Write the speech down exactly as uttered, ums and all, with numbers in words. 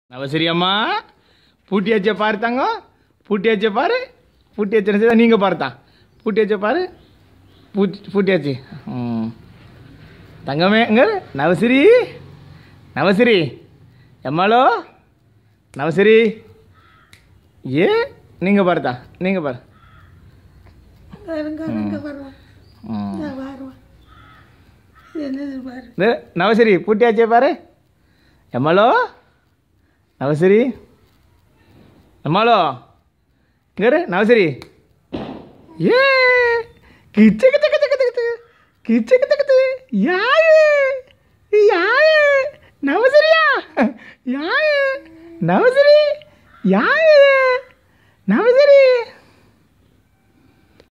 நவசரி அம்மா பூட்டி வச்ச பாரு தங்கம், பூட்டி வச்ச பாரு, பூட்டி வச்ச நீங்கள் பாருத்தான், பூட்டி வச்ச பாரு, பூட்டி பூட்டியாச்சு. ம் தங்கமே இங்கே நவசரி, நவசரி எம்மாலோ நவசரி, ஏ நீங்கள் பாருத்தா, நீங்கள் பாரு. நவசரி பூட்டியாச்சே பாரு. எம்மாலோ நவசரி, எம்மாலோ இங்கே நவசரி, ஏ கிச்சு கிச்சு கிச்சு கிச்சு கிச்சு கிச்சு கிச்சு கிச்சு யாரு யாரு நவசரியா யாரு நவசரி யாரு நவசரி